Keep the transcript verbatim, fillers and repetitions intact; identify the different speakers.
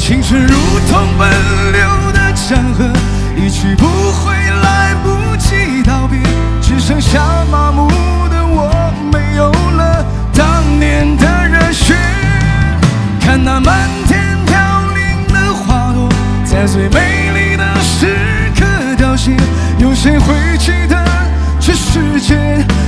Speaker 1: 青春如同奔流的江河，一去不回，来不及道别，只剩下麻木的我，没有了当年的热血。看那满天飘零的花朵，在最美丽的时刻凋谢，有谁会记得这世界